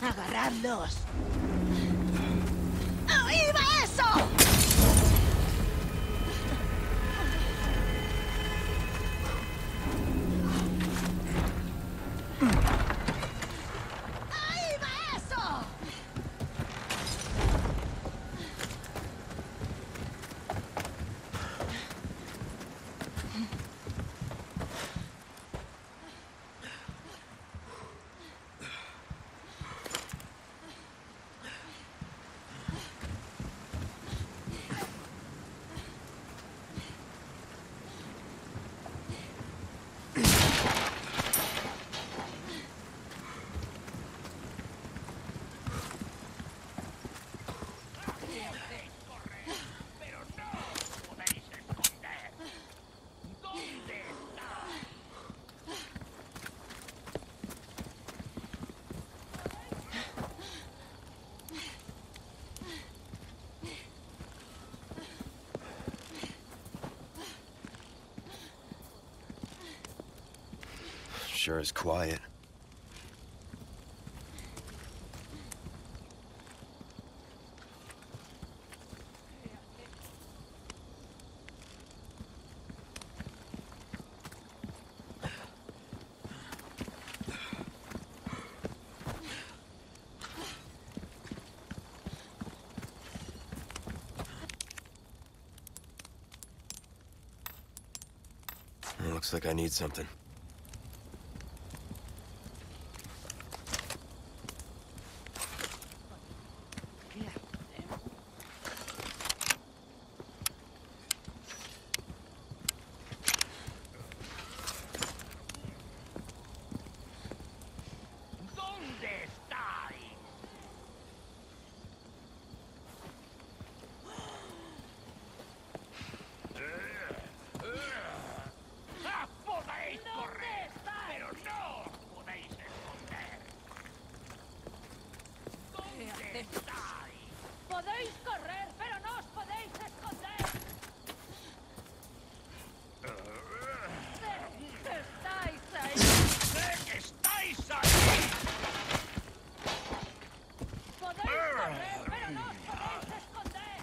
¡Agarradlos! ¡Ahí va eso! Sure is quiet. It looks like I need something. Podéis correr, pero no os podéis esconder. Sé que estáis ahí. ¡Sé que estáis ahí! Podéis correr, pero no os podéis esconder.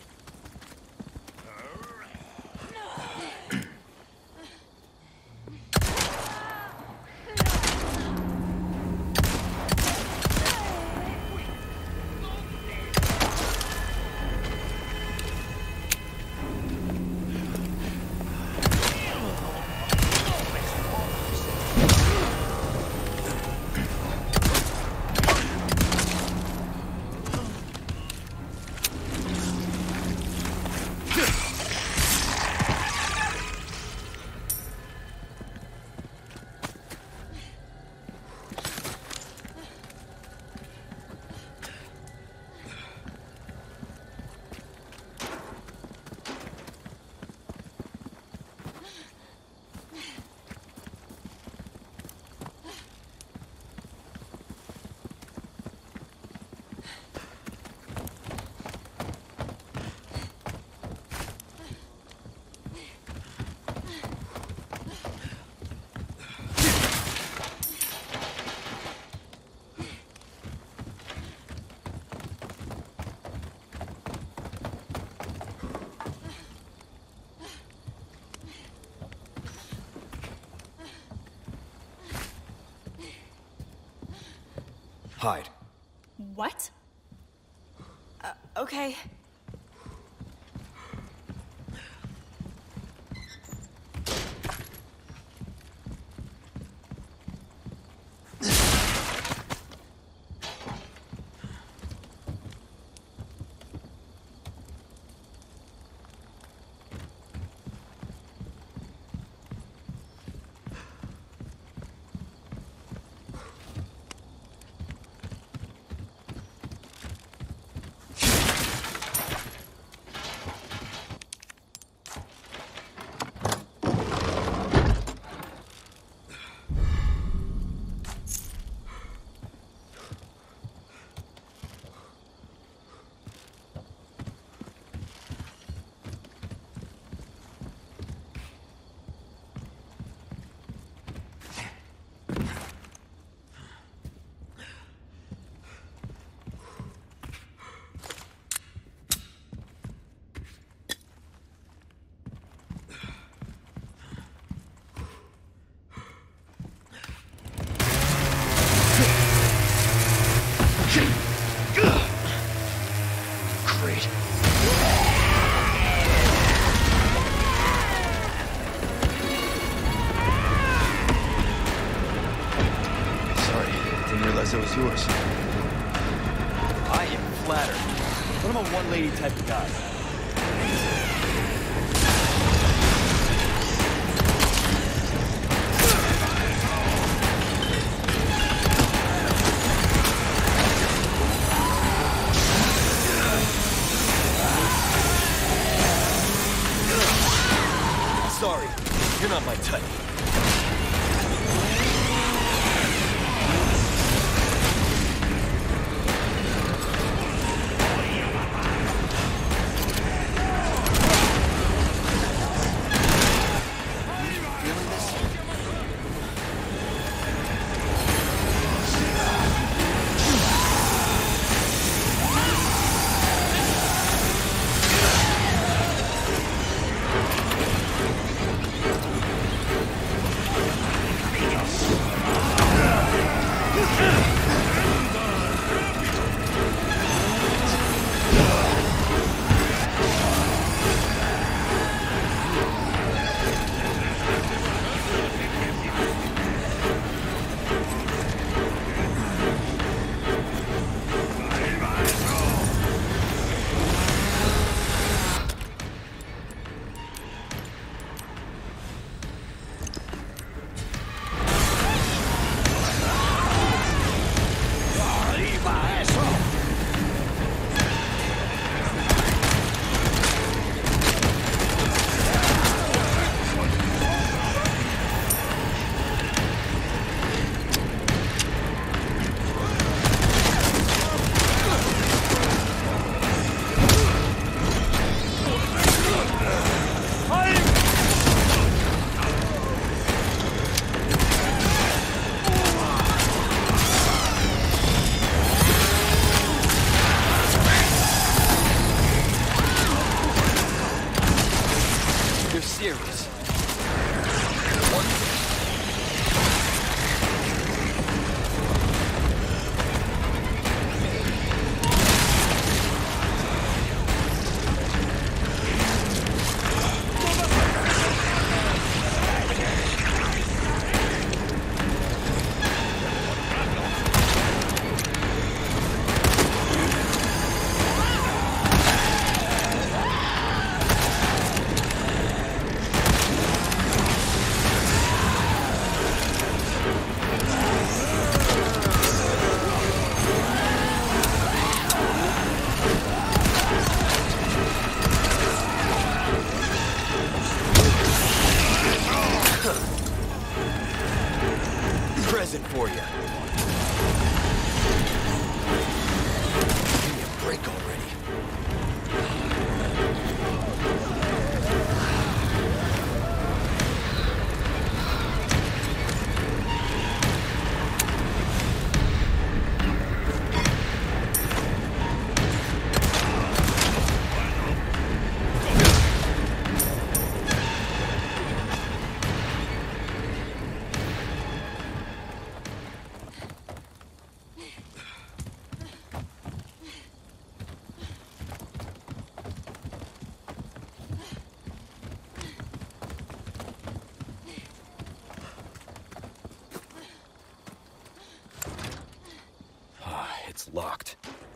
Hide. What? Okay. is yours. I am flattered. But I'm a one-lady type of guy. Sorry, you're not my type. Present for you. Give me a break already. It's locked.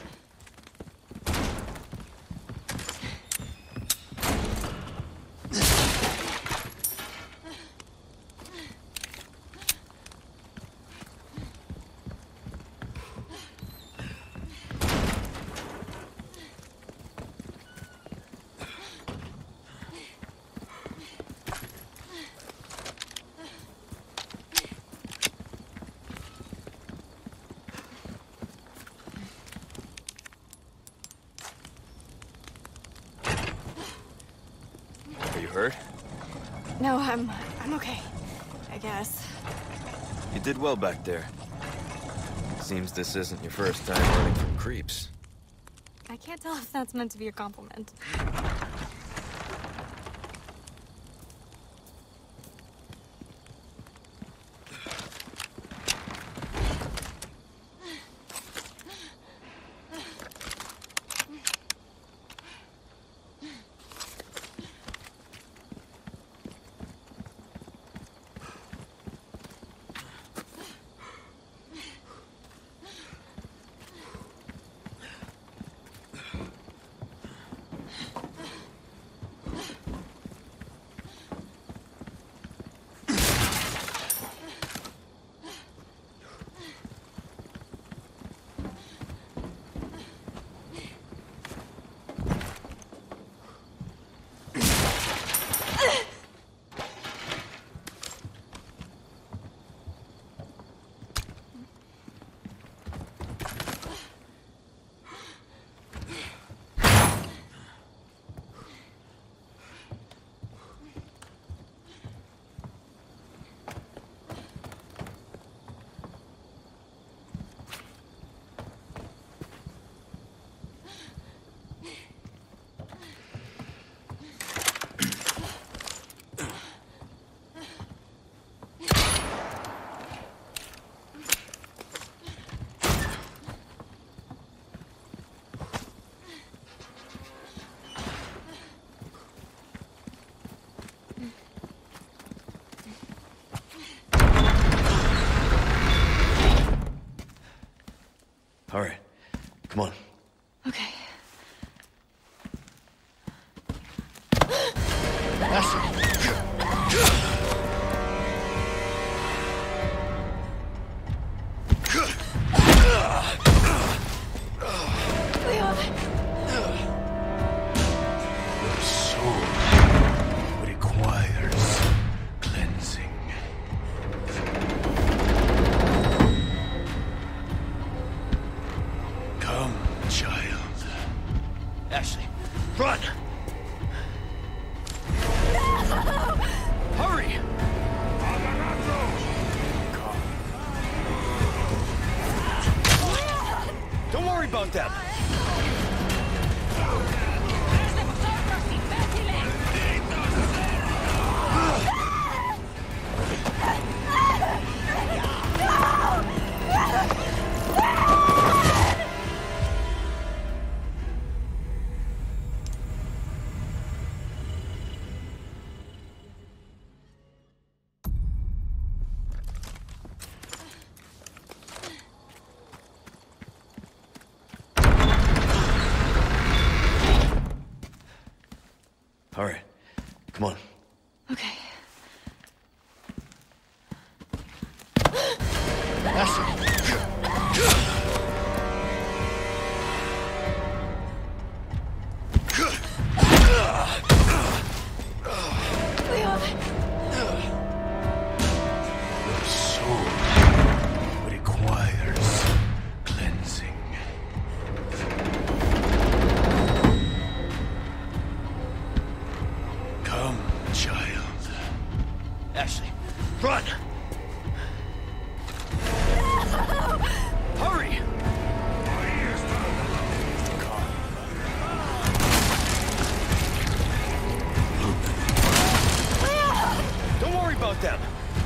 Hurt? No, I'm okay, I guess. You did well back there. Seems this isn't your first time running from creeps. I can't tell if that's meant to be a compliment. Leon! Your soul requires cleansing. Come, child. Ashley, run! Hurry! Don't worry about them. All right, come on. Okay. Leon! Your soul requires cleansing. Come, child. Ashley, run! Hurry! Don't worry about them.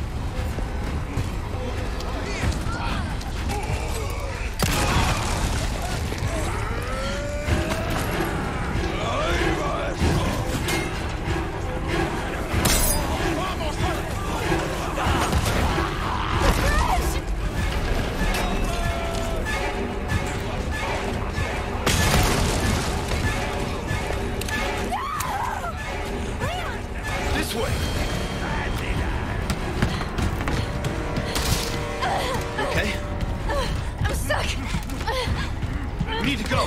This way. You okay? I'm stuck! We need to go.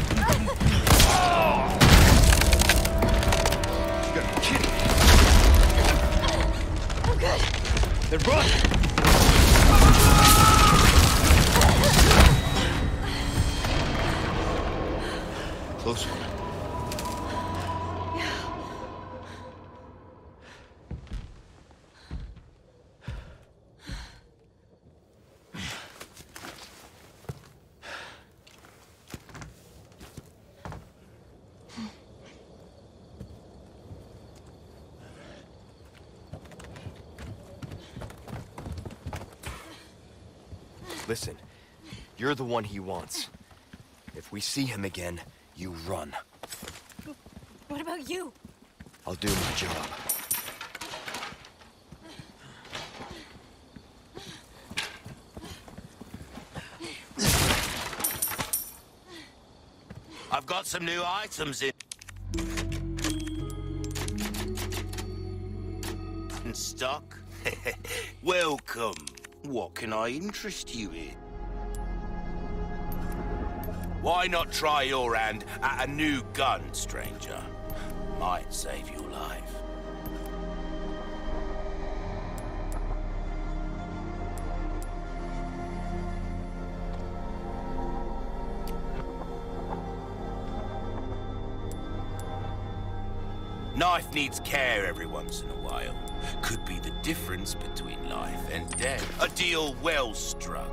You gotta be kidding me. I'm good. Then run! Close one. Listen, you're the one he wants. If we see him again, you run. What about you? I'll do my job. I've got some new items in stock. Welcome. What can I interest you in? Why not try your hand at a new gun, stranger? Might save your life. Knife needs care every once in a while. Could be the difference between life and death. A deal well struck.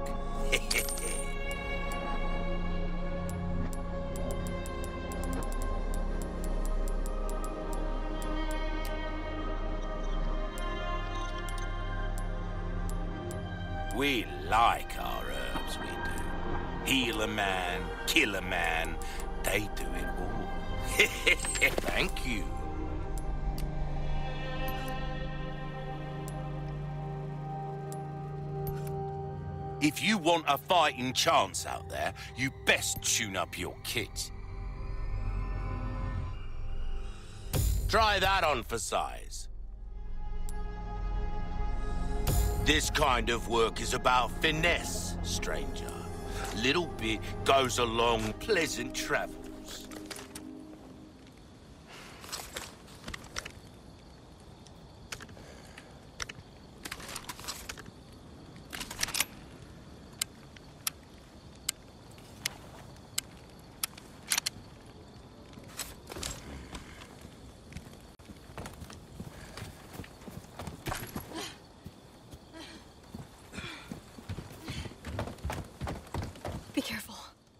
We like our herbs, we do. Heal a man, kill a man, they do it all. Thank you. If you want a fighting chance out there, you best tune up your kit. Try that on for size. This kind of work is about finesse, stranger. Little bit goes a long, pleasant travels. Be careful.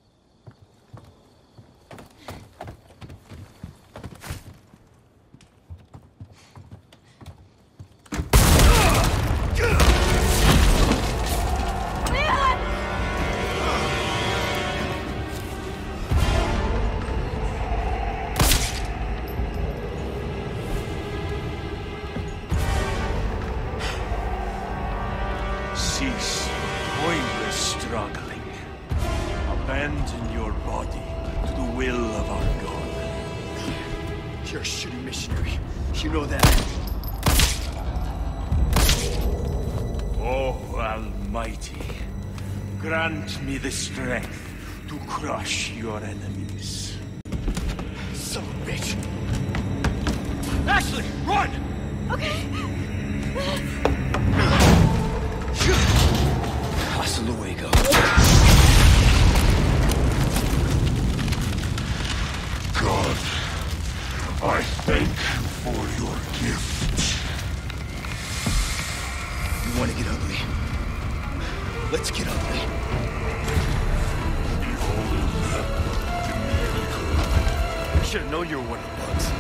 Cease pointless struggling. Abandon your body to the will of our God. You're a shitty missionary. You know that. Oh, Almighty, grant me the strength to crush your enemies. Son of a bitch! Ashley, run! Okay. Hasta luego. God, I thank you for your gift. You want to get ugly? Let's get ugly. I should have known you were one of the bugs.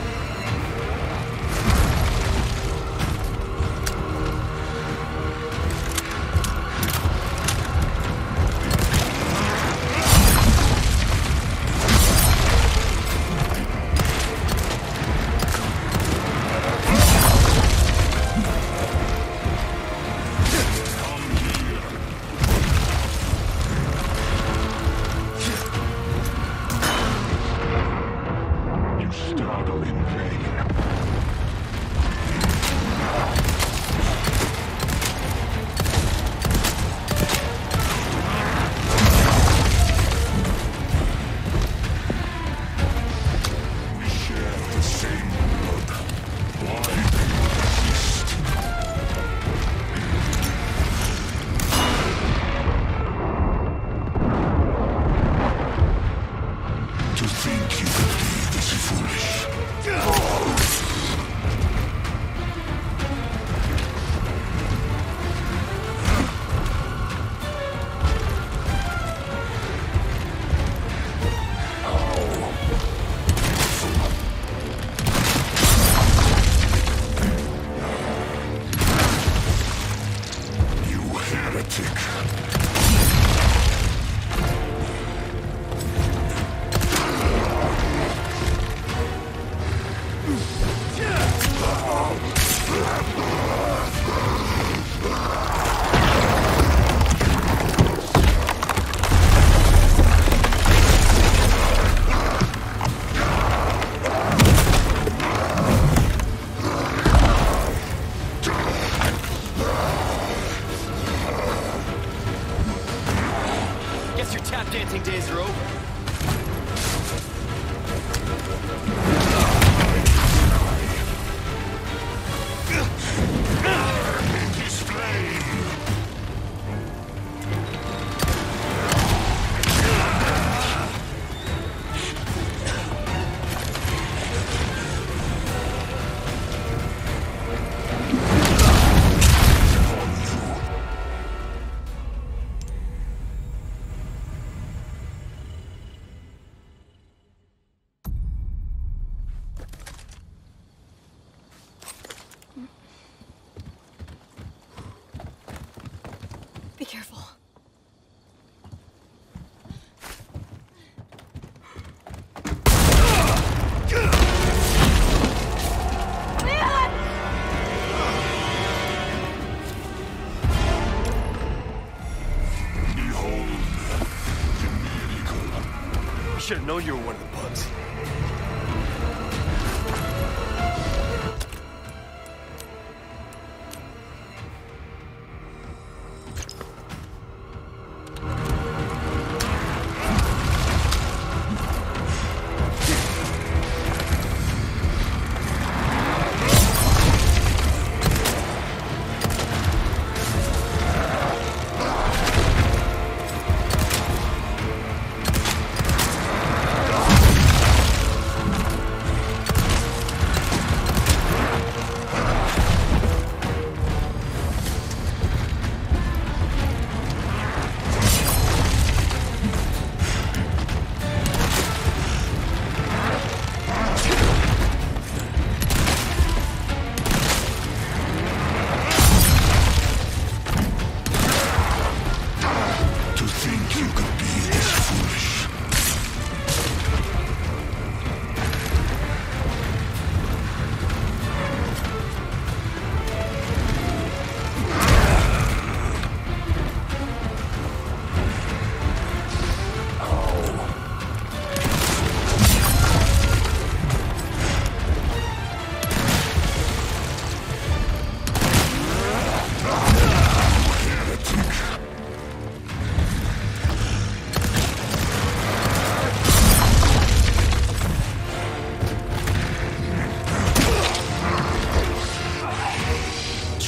dancing days are over. Be careful. I should have known you were one of the bugs.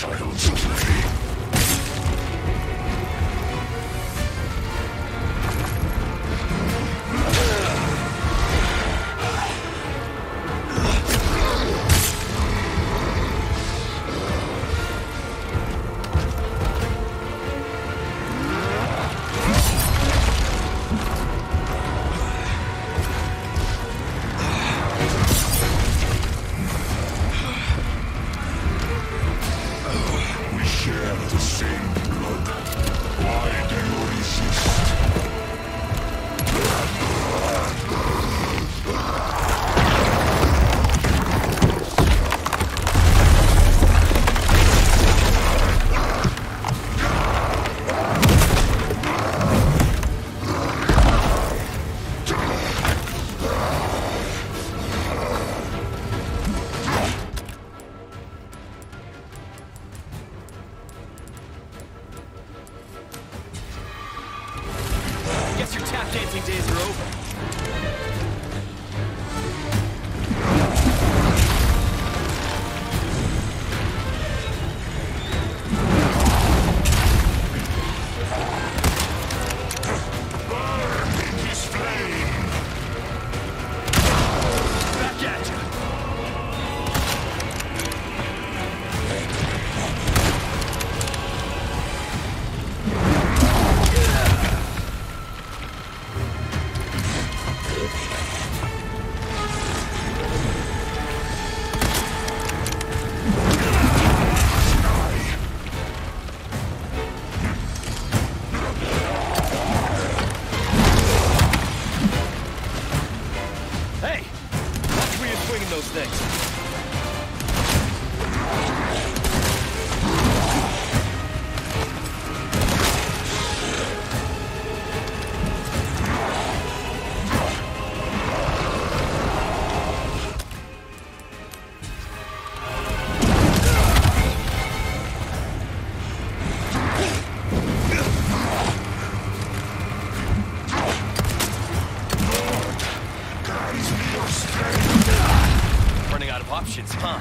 child's play. Guess your tap dancing days are over. Back at you. Hey! Watch where you're swinging those things. Running out of options, huh?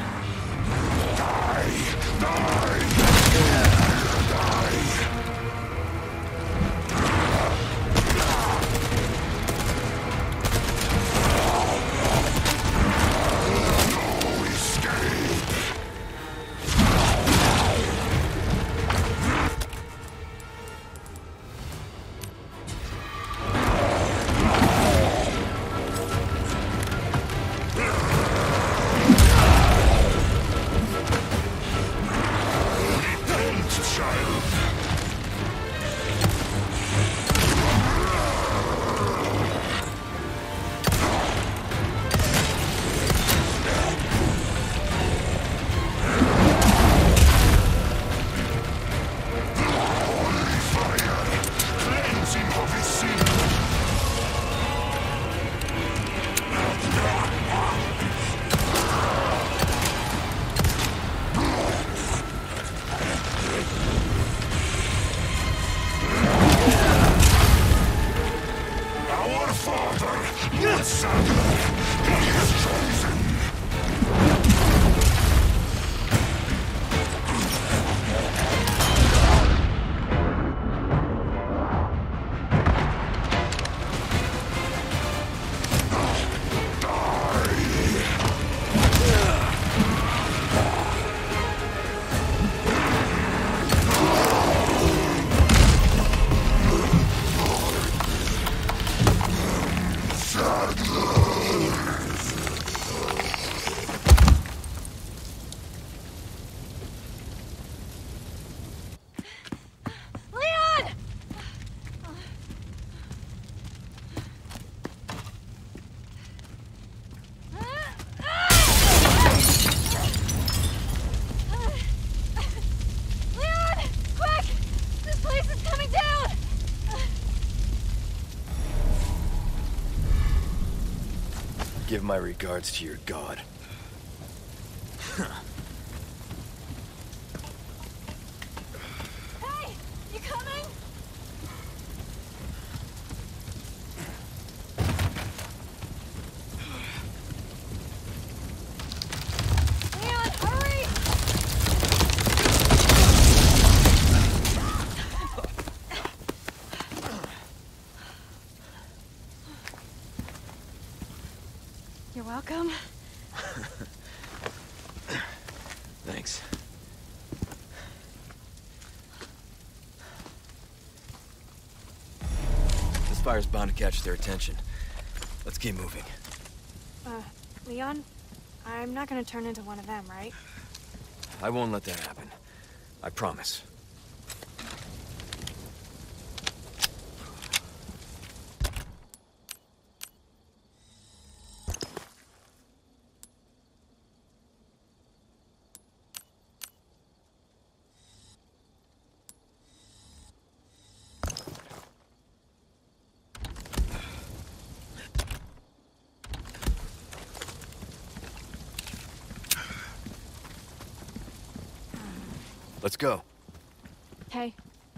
Give my regards to your god. Hey! You coming? Leon, hurry! fire's bound to catch their attention. Let's keep moving. Leon, I'm not gonna turn into one of them, right? I won't let that happen. I promise. Let's go. Okay.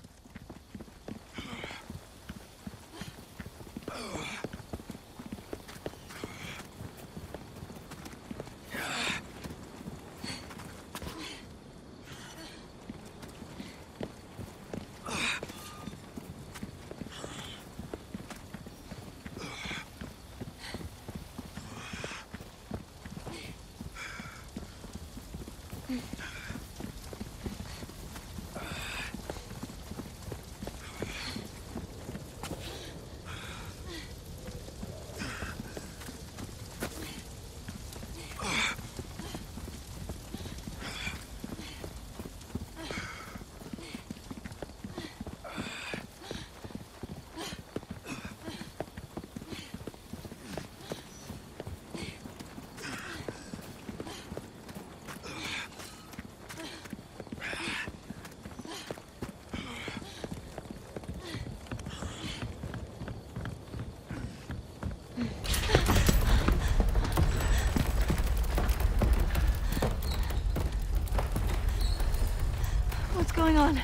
What's going on?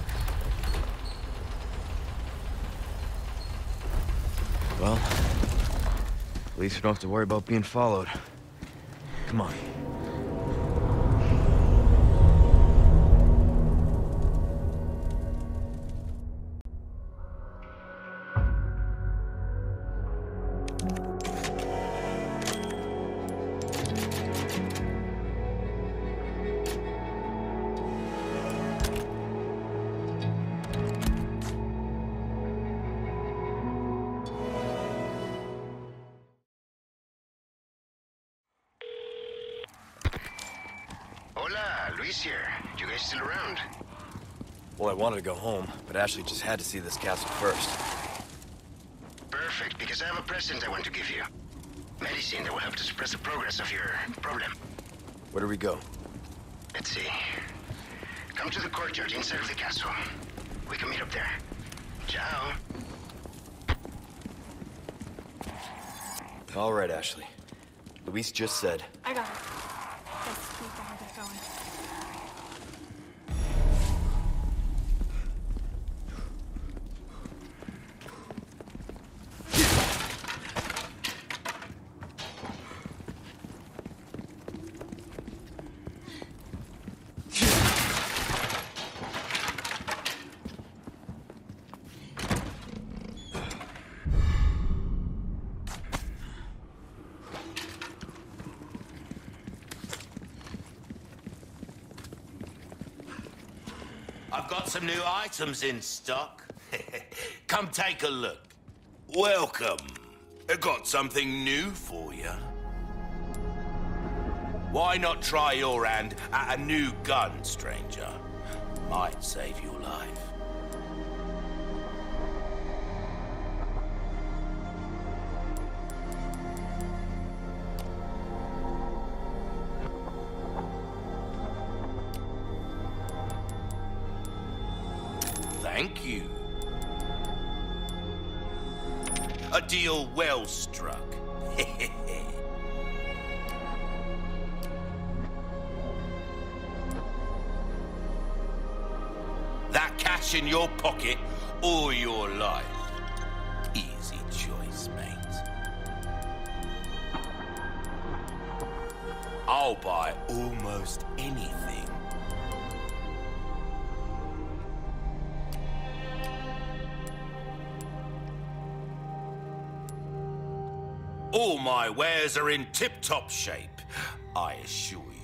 Well, at least we don't have to worry about being followed. Come on. Hola, Luis here. You guys still around? Well, I wanted to go home, but Ashley just had to see this castle first. Perfect, because I have a present I want to give you. Medicine that will help to suppress the progress of your problem. Where do we go? Let's see. Come to the courtyard inside of the castle. We can meet up there. Ciao. All right, Ashley. Luis just said. I got it. Let's keep that going. I've got some new items in stock. Come take a look. Welcome. I got something new for you. Why not try your hand at a new gun, stranger? Might save your life. Thank you. A deal well struck. That cash in your pocket or your life? Easy choice, mate. I'll buy almost anything. All my wares are in tip-top shape, I assure you.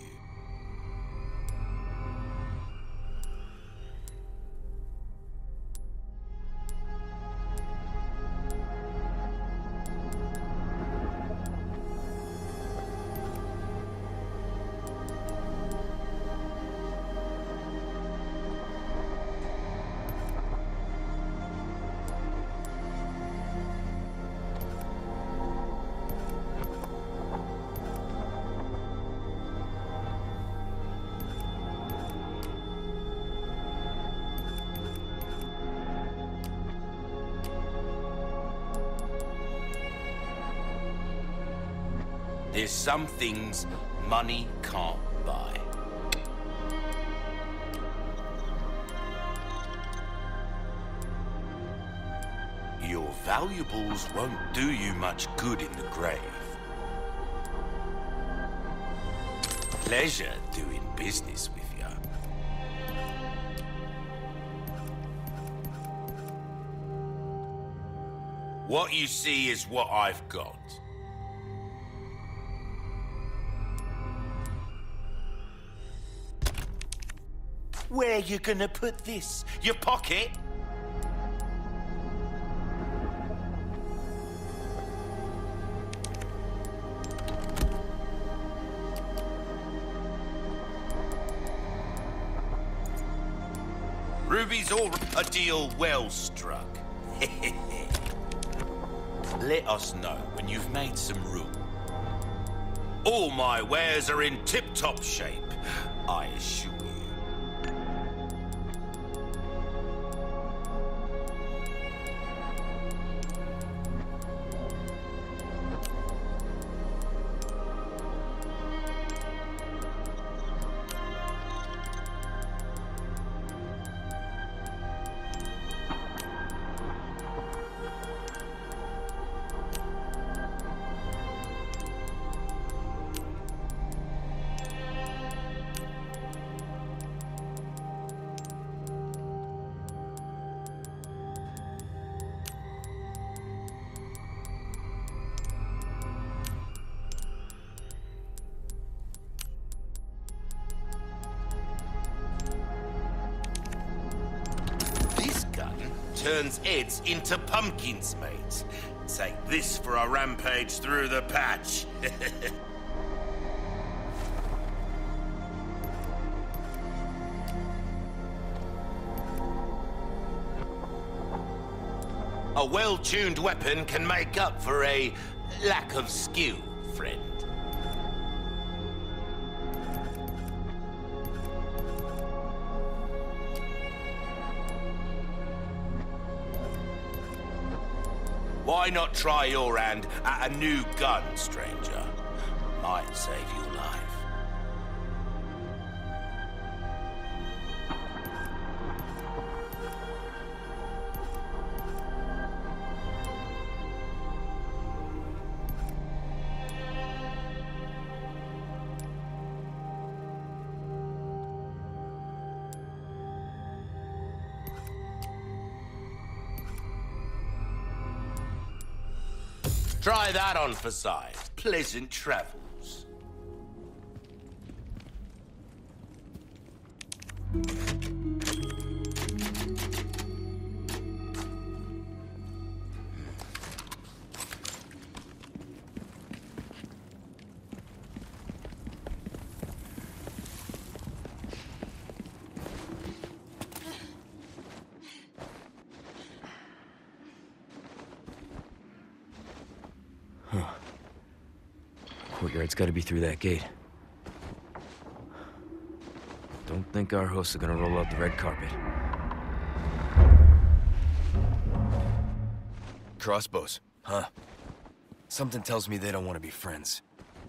There's some things money can't buy. Your valuables won't do you much good in the grave. Pleasure doing business with you. What you see is what I've got. Where you gonna put this? Your pocket? Ruby's all a deal well struck. Let us know when you've made some room. All my wares are in tip-top shape, I assure you. Turns heads into pumpkins, mate. Take this for a rampage through the patch. A well-tuned weapon can make up for a lack of skill, friend. Why not try your hand at a new gun, stranger? Might save your life. Try that on for size. Pleasant travels. Courtyard's gotta be through that gate. Don't think our hosts are gonna roll out the red carpet. Crossbows, huh? Something tells me they don't want to be friends.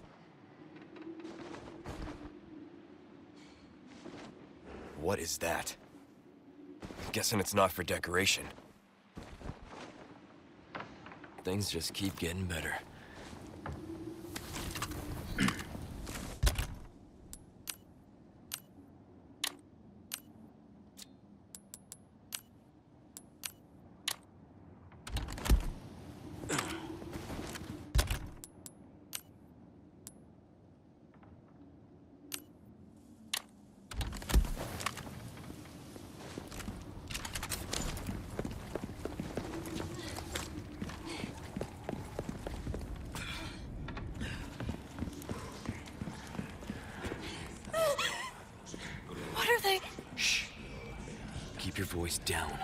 What is that? Guessing it's not for decoration. Things just keep getting better. Keep your voice down.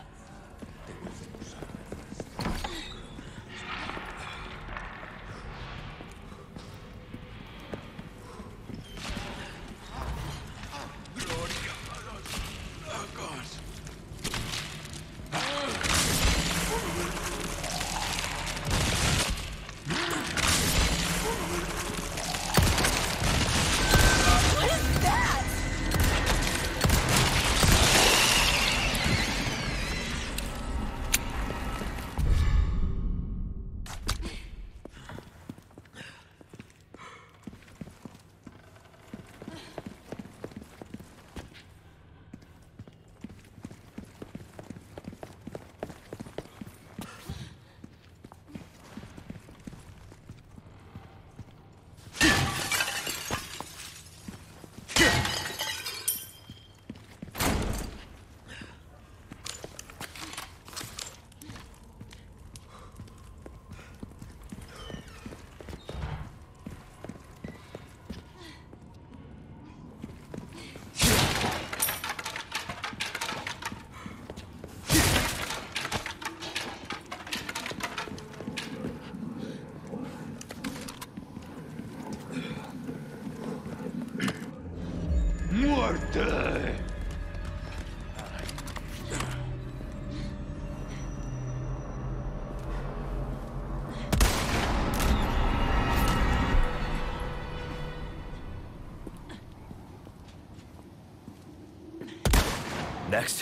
Next.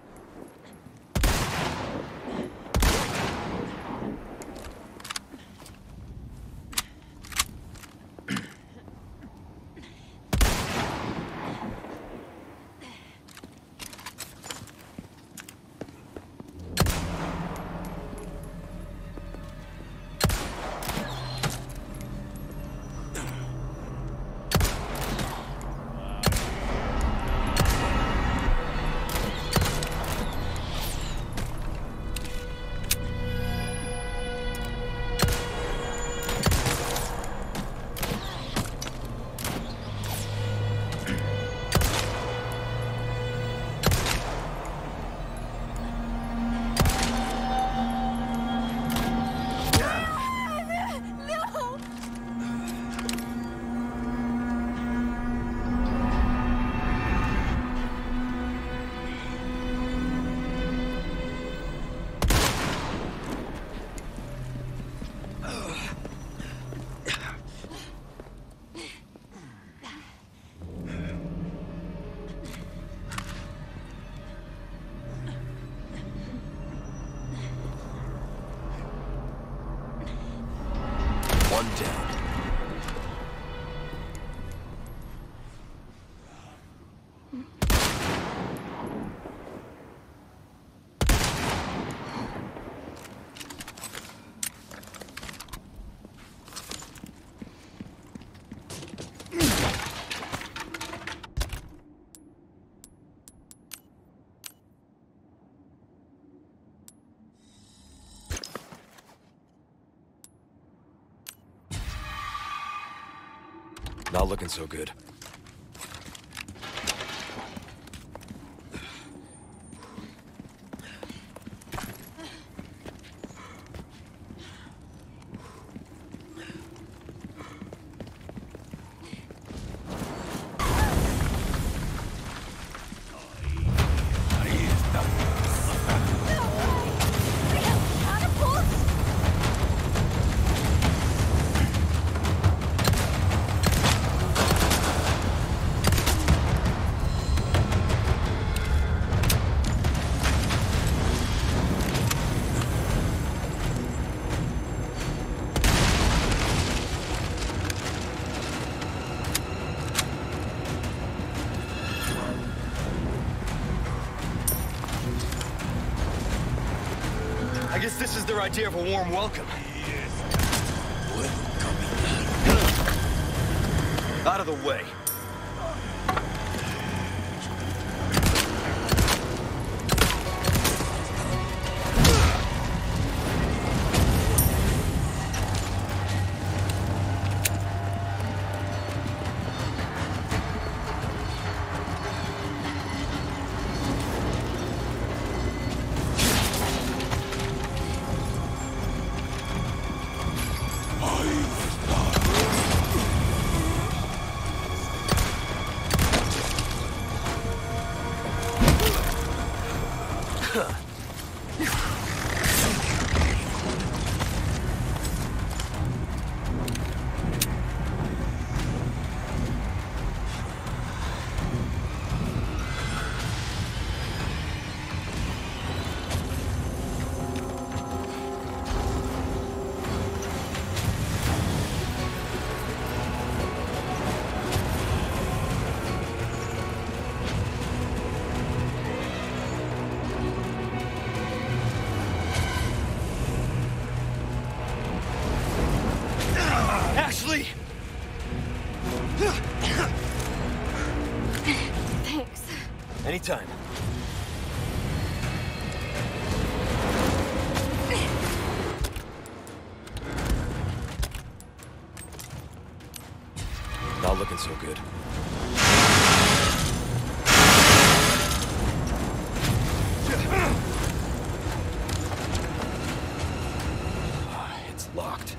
One down. Not looking so good. I guess this is their idea of a warm welcome. Out of the way. Thanks. Anytime. Not looking so good. It's locked.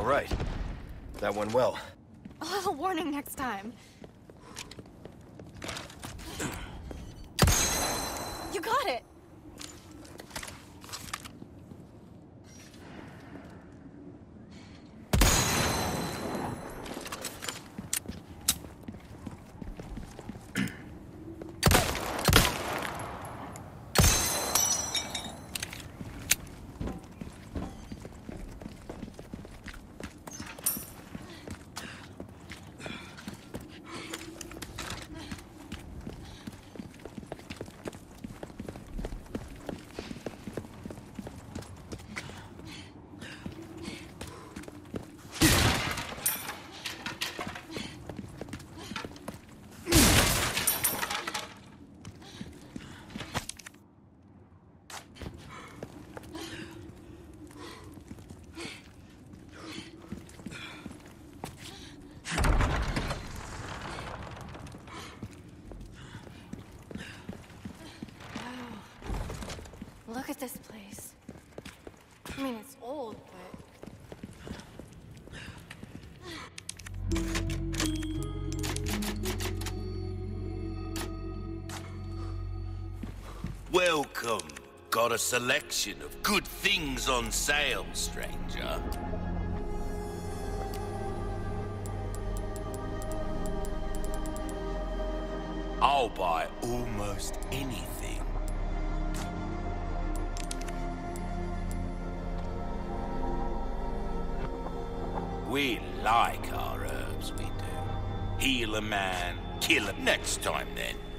All right. That went well. A little warning next time. You got it! Look at this place. I mean, it's old, but... Welcome. Got a selection of good things on sale, stranger. I'll buy almost anything. We like our herbs, we do. Heal a man, kill a... Next time, then.